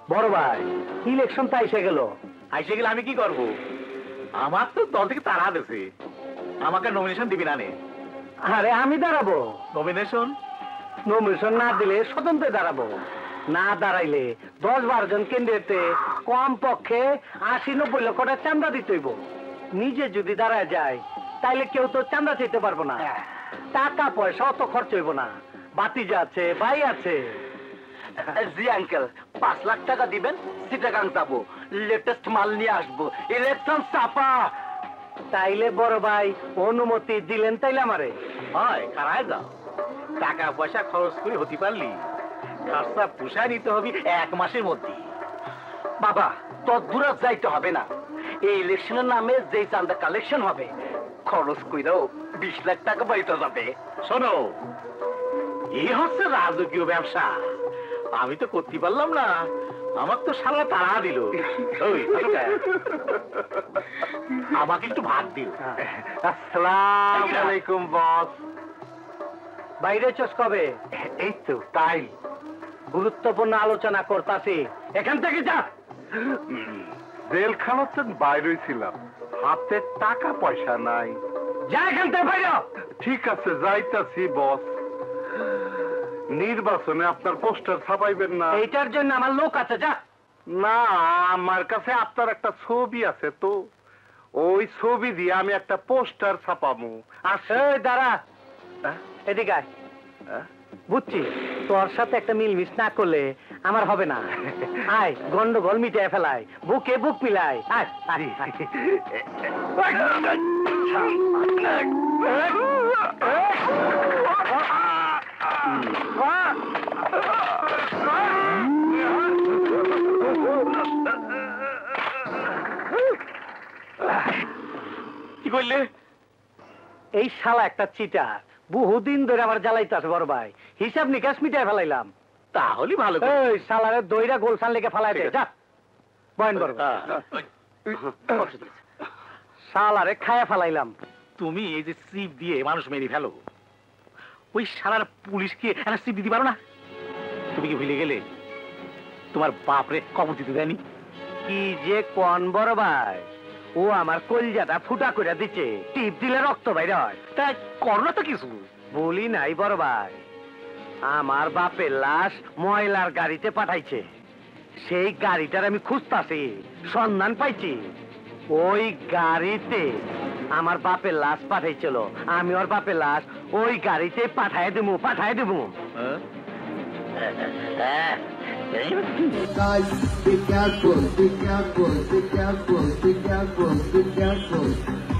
বড় ভাই ইলেকশন তো আইসে গেল। আইসে গেলে আমি কি করব? আমার তো দল থেকে তারা দিছে, আমাকে নমিনেশন দিবি না? আরে আমি দাঁড়াবো। নমিনেশন না দিলে স্বতন্ত্র দাঁড়াবো। না দাঁড়াইলে 10-12 জন কেন্দ্রেতে কম পক্ষে 80-90 লক্ষ টাকা চাঁদা দিতে হইব। নিজে যদি দাঁড়ায় যায় তাইলে কেউ তো চাঁদা চাইতে পারবো না। টাকা পয়সা অত খরচ হইব না। বাতিজা আছে, ভাই আছে। জি আঙ্কেল, 5 লাখ টাকা দিবেন, চিটাগাং যাবো, লেটেস্ট মাল নিয়ে আসবো, ইলেকশন চাপা। তাইলে বড় ভাই অনুমতি দিলেন তাইলে আমারে? হয় কারায় যাও, টাকা পয়সা খরচ করে হতে পারলি খরচা পোষায় নিতে হবে 1 মাসের মধ্যে। বাবা তোর দূরে যাইতে হবে না, এই ইলেকশনের নামে যে চাঁদা কালেকশন হবে খরচ কইরাও 20 লাখ টাকা পাইতে যাবে। শোনো, এই হচ্ছে রাজকীয় ব্যবসা, আমি তো করতে পারলাম না, আমার তো সারা তারা দিল। আমাকে একটু ভাগ দিল। আসসালামু আলাইকুম বস। বাইরে চস কবে? এই তো তাই, গুরুত্বপূর্ণ আলোচনা করতাছি, এখান থেকে যা। জেলখানাতে বাইরে ছিলাম, হাতে টাকা পয়সা নাই। যা এখান থেকে বাইরে। ঠিক আছে যাইতাছি বস। নির্বাচনে আপনার পোস্টার ছাপাইবেন না? এইটার জন্য আমার লোক আছে, যা। না, আমার কাছে আপনার একটা ছবি আছে তো, ওই ছবি দিয়ে আমি একটা পোস্টার ছাপামু। দাঁড়া, এদিকে আয়। বুঝছি তোর সাথে একটা মিলমিশ না করলে আমার হবে না। আয়, গন্ডগোল মিটিয়ে ফেলায়, বুকে বুক মিলায়। আয় কি করলে? এই শালা একটা চিটার, বহুদিন ধরে আমার জ্বালাইতে আছে বড় ভাই, হিসাব নিকাশ মিটাই ফেলাইলাম। তাহলে ভালো। এই শালারে দইরা গোলসান লেগে ফেলাই দে, যা। বয়ন বড় শালারে খায়া ফেলাইলাম। তুমি এই যে সিপ দিয়ে মানুষ মেরে ফেলো, ওই শালার পুলিশকে একটা সিপ দিতে পারো না? তুমি কি ভুলে গেলে তোমার বাপরে কবর দিতে দেয়নি? কি যে কোন বড় ভাই, ও আমার কলজাটা ফুটা করে দিচ্ছে, টিপ দিলে রক্ত বাইরে হয়। তাই করো না তো কিছু। বলি নাই বড় ভাই, আমার বাপের লাশ ময়লার গাড়িতে পাঠাইছে, সেই গাড়িটার আমি খুঁজতাছি, সন্ধান পাইছি। ওই গাড়িতে আমার বাপের লাশ পাঠাইছিল, আমি ওর বাপের লাশ ওই গাড়িতে পাঠাই দেবো। Guys, be careful, be careful, be careful, be careful, be careful.